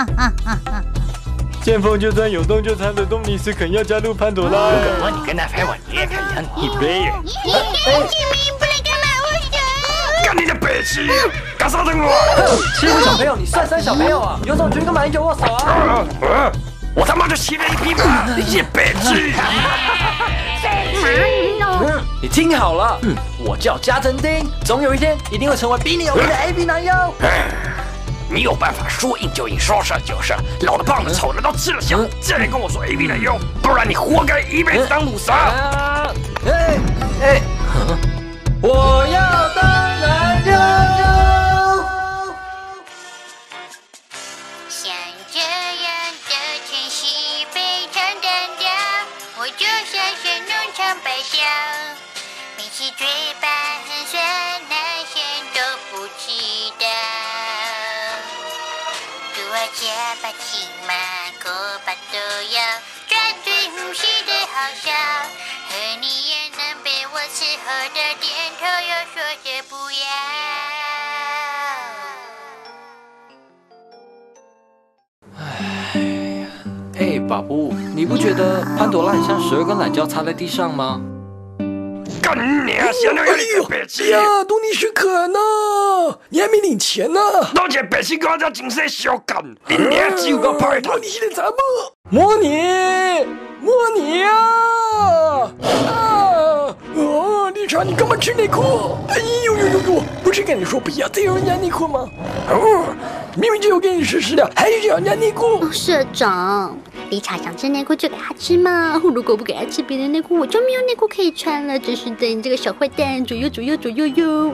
剑锋就算有动就猜得动你是肯要加入潘朵拉。 如果你跟他拍完，你也可以让你一杯。干你的白痴！干啥等我欺负小朋友，你算小朋友啊？有种军干嘛有我手啊？ 我他妈就欺了一匹马，你白痴！ 你听好了，我叫加藤丁，总有一天一定会成为比你有名的 AV 男优。 你有办法说硬就硬，说射就射，老的胖的丑的都吃了香，再来跟我说 AV 男优，不然你活该一辈子当路杀！ 我要当男优。 像这样的晨曦非常单调，我就像是农场白小，明明嘴巴很酸，那些都不知道。兔儿家把骑马，可把都要，抓最呼吸的好笑，和你也能被我伺候的点头又说着不要。 宝布，你不觉得潘朵拉很像12根懒觉插在地上吗？ 干你啊！小鸟要你个白痴！ 呀，多你许可呢，你还没领钱呢。 多钱白痴，我叫精神小干，你娘只有个派头。 你现在怎么？摸你啊！丽莎，你干嘛吃内裤？哎呦，不是跟你说不要再有人家内裤吗？明明就有给你试的，还是要人家内裤？ 社长，丽莎想吃内裤就给她吃嘛，如果不给她吃别的内裤，我就没有内裤可以穿了。真是的，你这个小坏蛋，左右哟！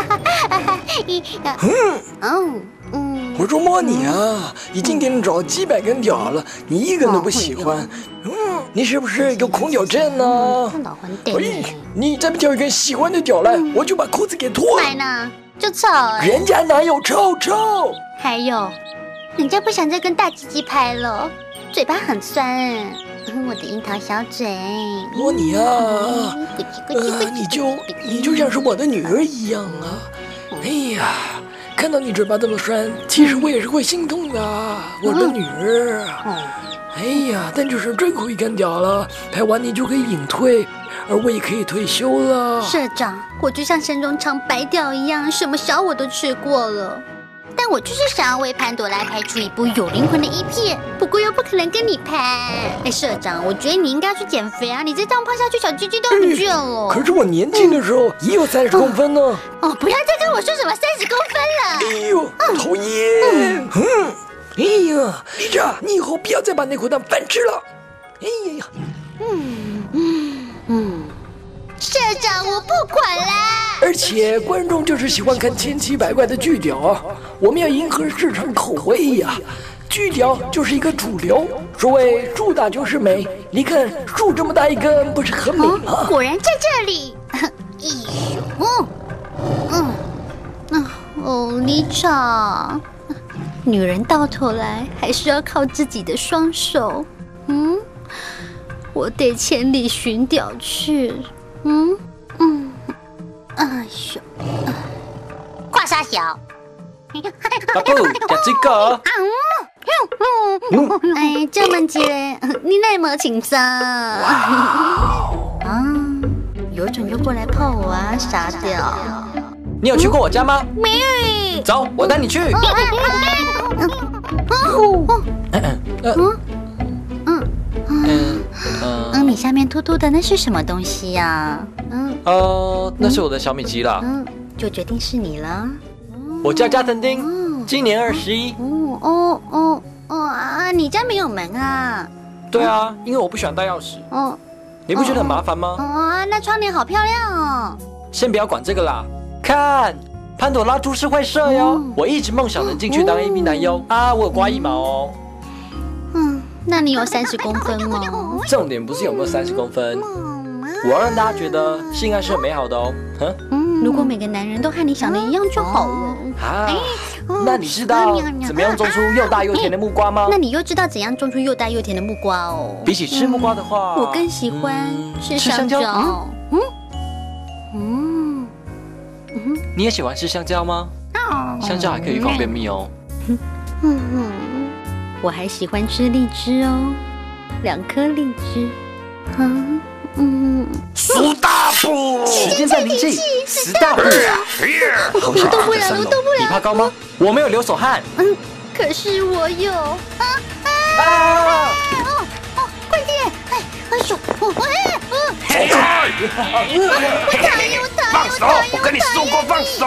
我说摸你啊，已经给你找几百根屌了，你一根都不喜欢。你是不是有空屌症呢？ 老混蛋！ 你再不挑一根喜欢的屌来，我就把裤子给脱了。 买呢？就臭人家哪有臭？ 还有，人家不想再跟大鸡鸡拍了，嘴巴很酸。我的樱桃小嘴。 摸你啊！你就像是我的女儿一样啊！哎呀，看到你嘴巴这么酸，其实我也是会心痛的，我的女儿。哎呀，但就是最后一根屌了，拍完你就可以隐退，而我也可以退休了。 社长，我就像神农尝百屌一样，什么小我都吃过了。但我就是想要为潘朵拉拍出一部有灵魂的一片，不过又不可能跟你拍。社长，我觉得你应该要去减肥啊！你再这样胖下去，小鸡鸡都不见了。 可是我年轻的时候也有30公分呢。 不要再跟我说什么30公分了。 哎呦，讨厌！哎呀，丽莎，你以后不要再把内裤当饭吃了。哎呀， 社长，我不管啦。 而且观众就是喜欢看千奇百怪的巨屌啊，我们要迎合市场口味呀。巨屌就是一个主流，所谓树大就是美。你看树这么大一根，不是很美吗？ 果然在这里。丽莎，女人到头来还是要靠自己的双手。我得千里寻屌去。跨沙小。 宝布，吃这个。 这么接，你那么轻松。有种就过来泡我啊，傻屌！ 你有去过我家吗？ 没有。 走，我带你去。 你下面凸凸的那是什么东西呀？ 那是我的小米鸡啦。 就决定是你了。 我叫加藤丁，今年21。 你家没有门啊？ 对啊，因为我不喜欢带钥匙。你不觉得很麻烦吗？ 那窗帘好漂亮哦。 先不要管这个啦，看潘朵拉株式会社哟。我一直梦想能进去当 AV 男优啊，我有刮腋毛哦。 那你有30公分吗？ 重点不是有没有30公分，我要让大家觉得性爱是很美好的哦。 如果每个男人都和你想的一样就好了。 那你知道怎么样种出又大又甜的木瓜吗？ 那你又知道怎样种出又大又甜的木瓜哦？ 比起吃木瓜的话， 我更喜欢吃香蕉。 你也喜欢吃香蕉吗？香蕉还可以预防便秘哦。 我还喜欢吃荔枝哦，2颗荔枝。 苏大步， 时间暂停器，10大步。 我动不了了，我动不你了。 怕高吗？我没有流手汗。 可是我有。快点！哎呦，我放手！我跟你说过放手。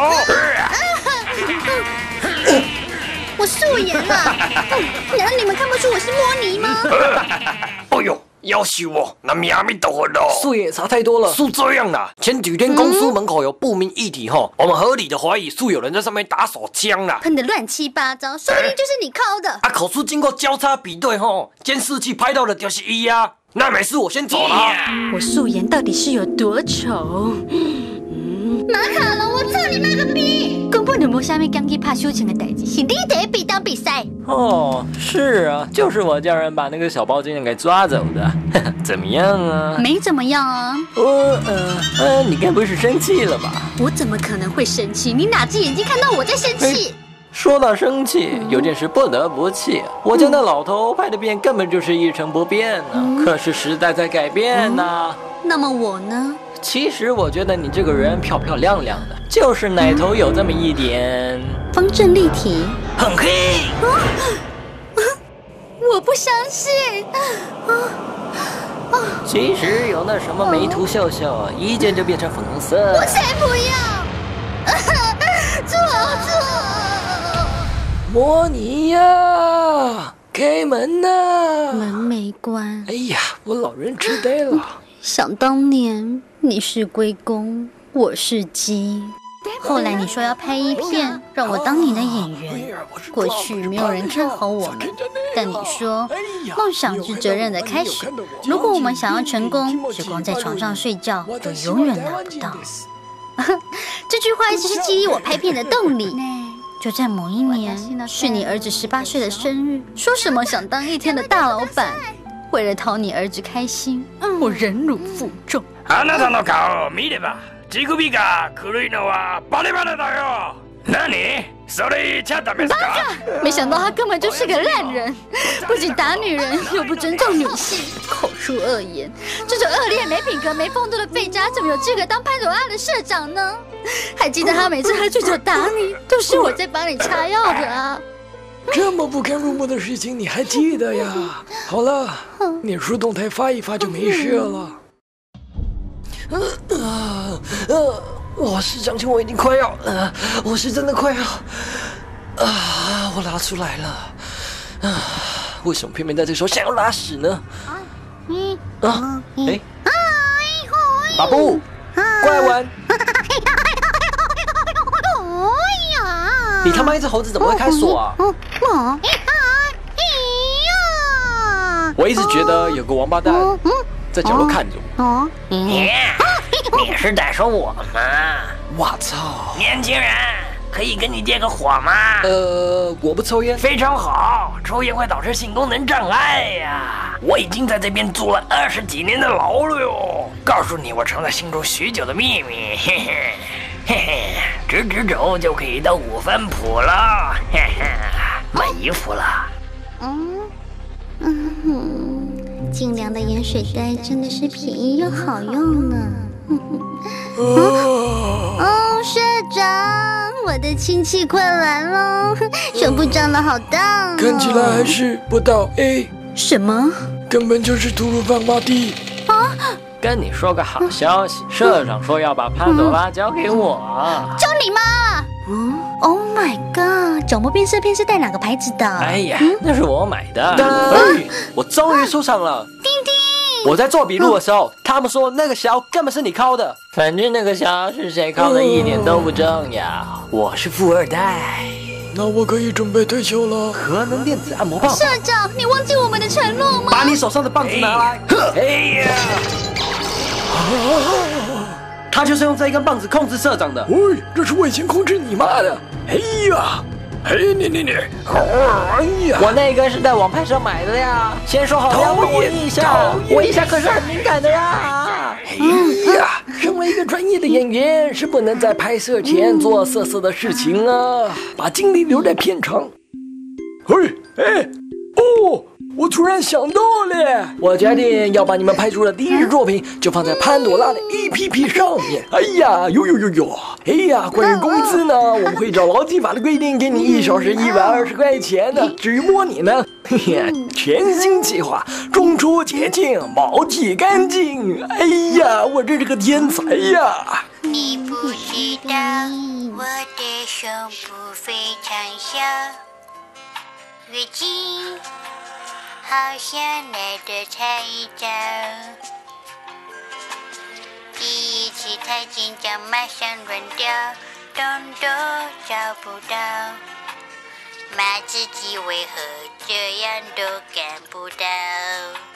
我素颜了。难道你们看不出我是摸泥吗？ 哎呦！要死我，那咪阿咪都好了， 素颜也差太多了。 是这样啦，前几天公司门口有不明液体吼，我们合理的怀疑是有人在上面打手枪啦， 喷得乱七八糟，说不定就是你敲的。 啊，口述经过交叉比对吼，监视器拍到的就是伊啊。那没事，我先走了。 我素颜到底是有多丑？马卡龙，我操你妈个逼！根本就无虾米讲去拍修情的代志，是你第一笔当比赛。 哦，是啊，就是我叫人把那个小包金人给抓走的。怎么样啊？ 没怎么样啊。 你该不会是生气了吧？ 我怎么可能会生气？你哪只眼睛看到我在生气？ 说到生气，有件事不得不气，我家那老头拍的片根本就是一成不变呢。可是时代在改变呢。 那么我呢？ 其实我觉得你这个人漂漂亮亮的，就是奶头有这么一点方正立体， 很黑。 我不相信。 其实有那什么美图秀秀，一见就变成粉红色。 我才不要！做。 摸泥呀，开门呐！ 门没关。 哎呀，我老人痴呆了。 想当年你是龟公，我是鸡。后来你说要拍一片，让我当你的演员。过去没有人看好我们，但你说梦想是责任的开始。如果我们想要成功，只光在床上睡觉，就永远拿不到。这句话一直是激励我拍片的动力。就在某一年，是你儿子18岁的生日，说什么想当一天的大老板。为了讨你儿子开心，我忍辱负重。 あなたの顔見れば乳首が黒いのはバレバレだよ。何？それ言っちゃダメですか？ 没想到他根本就是个烂人，不仅打女人，又不尊重女性，口出恶言。这种恶劣、没品格、没风度的废渣，怎么有资格当潘朵拉的社长呢？还记得他每次喝醉酒打你，都是我在帮你擦药的啊！ 这么不堪入目的事情你还记得呀？好了，脸书动态发一发就没事了。我是长兄，我已经快要我是真的快要我拉出来了为什么偏偏在这个时候想要拉屎呢？ 巴布，过来玩。你他妈一只猴子怎么会开锁啊？我一直觉得有个王八蛋在角落看着我。 你是在说我吗？ 我操！ 年轻人，可以跟你借个火吗？ 我不抽烟。 非常好，抽烟会导致性功能障碍呀。我已经在这边坐了20几年的牢了哟。告诉你我藏在心中许久的秘密，嘿嘿嘿嘿，直走就可以到5分埔了，嘿嘿，买衣服了。 净良的盐水袋真的是便宜又好用呢。社长，我的亲戚快来了，胸部长得好大哦。 看起来还是不到 A。 什么？ 根本就是吐鲁番洼地。 跟你说个好消息，社长说要把潘朵拉交给我。 交你妈！Oh my god！ 角膜变色片是带哪个牌子的？ 哎呀，那是我买的。 我终于出场了。 丁丁， 我在做笔录的时候，他们说那个小根本是你敲的。 反正那个小是谁敲的一点都不重要，我是富二代。 那我可以准备退休了。 核能电子按摩棒。 社长，你忘记我们的承诺吗？ 把你手上的棒子拿来。 哎呀！ 他就是用这一根棒子控制社长的。 喂，这是我以前控制你妈的。哎呀！嘿，你！哎呀！ 我那根是在网拍上买的呀。先说好了要问我一下，我一下可是很敏感的呀。 哎呀，身为一个专业的演员，是不能在拍摄前做色色的事情啊，把精力留在片场。嘿，哎，哦， 突然想到了，我决定要把你们拍出的第一支作品就放在潘朵拉的 APP 上面。哎呀，有！哎呀，关于工资呢，我们会照劳基法的规定给你1小时120块钱呢。至于模拟呢，嘿嘿，全新计划，中出解禁，毛剃干净。哎呀，我真是个天才呀！ 你不知道我的胸部非常小，越近好像来得太早。第一次太紧张，马上乱掉，动都找不到，骂自己为何这样都干不到。